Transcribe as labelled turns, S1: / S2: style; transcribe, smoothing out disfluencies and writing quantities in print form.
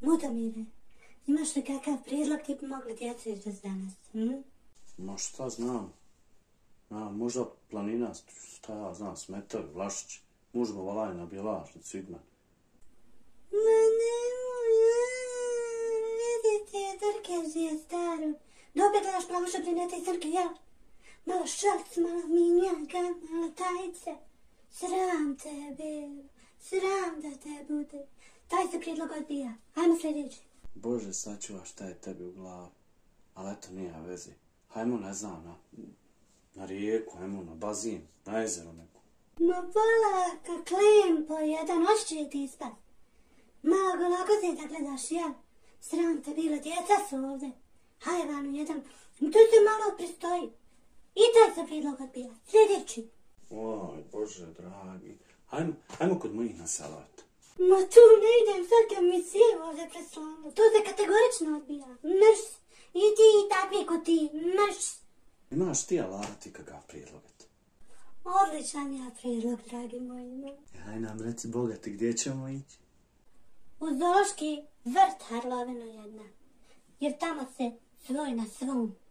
S1: Mudomire, imaš li kakav prijedlog ti bi mogli djecu izvesti danas?
S2: Ma šta znam? Možda planina, šta ja znam, Smetar, Vlašić. Možemo valaj na Bjelaš, na Cigman.
S1: Ma nemoj, vidite, Drkež je staro. Dobro gledaš malo što brinete iz Drke, jel? Malo šalc, malo minjaka, malo tajice. Sram te bilo, sram da te bude. Taj se prijedlog odbija. Hajmo sljedeći.
S2: Bože, sačuva šta je tebi u glavi. Ali eto, nije veze. Hajmo, ne znam, na rijeku, hajmo na bazin, na jezero neku.
S1: Ma polaka, klempo, jedan ošće ti ispad. Malo golagoze da gledaš, jel? Sram te bilo, djeca su ovdje. Hajvanu jedan, tu se malo pristoji. I taj se prijedlog odbija. Sljedeći.
S2: Oj, Bože, dragi. Hajmo kod mojih na salat.
S1: Ma tu ne idem, sad kad mi sije ovdje preslano. To se kategorično odbija. Mrš. I ti i takvi ko ti. Mrš.
S2: Imaš ti, Alara, ti kakav prijedlog?
S1: Odličan je prijedlog, dragi moji.
S2: Haj nam reci, bogati, gdje ćemo ići?
S1: U zoološki vrt Harlovino jedna. Jer tamo se svoj na svom